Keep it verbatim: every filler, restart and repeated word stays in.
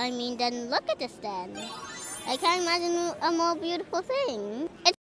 I mean, then look at this then. I can't imagine a more beautiful thing. It's